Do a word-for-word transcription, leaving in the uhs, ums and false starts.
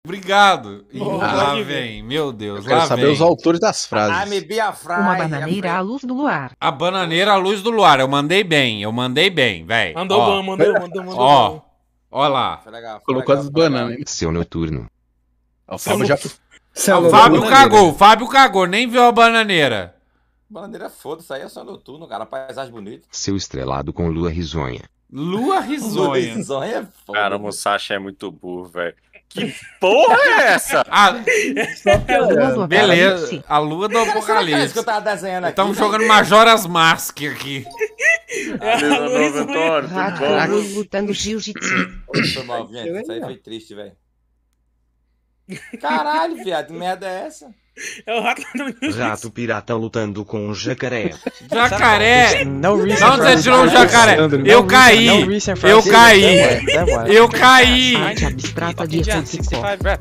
Obrigado. E Boa, lá que vem, meu Deus, Eu quero lá saber vem. os autores das frases. Ah, me be a frase. Uma bananeira à luz do luar. A bananeira à luz do luar. Eu mandei bem, eu mandei bem, velho. Mandou bom, mandou, mandou, mandou Ó, bom. ó lá. Foi legal, foi Colocou legal, as foi legal. bananas. Seu noturno. O Fábio já... O Fábio cagou, o Fábio cagou, nem viu a bananeira. Bananeira foda, isso aí é só noturno, cara. Paisagem bonita. Seu estrelado com lua risonha. Lua risonha. Risonha é foda. Cara, o Musashi é muito burro, velho. Que porra é essa? Ah, A lua do beleza, apocalipse. a lua do Cara, será que é isso que apocalipse. eu tava desenhando aqui? Estamos velho? jogando Majora's Mask aqui. Beleza, novo, Antônio, Rato tudo bom? com luz lutando jiu-jitsu. Foi mal, gente. Isso aí foi triste, velho. Caralho, viado, que merda é essa? É o rato do Rato pirata lutando com um jacaré. Jacaré! No De recent onde você tirou o friends. jacaré? No Eu recent- caí! no recent Eu friends. caí! That one, that one. Eu caí! Arte abstrata de Foucault.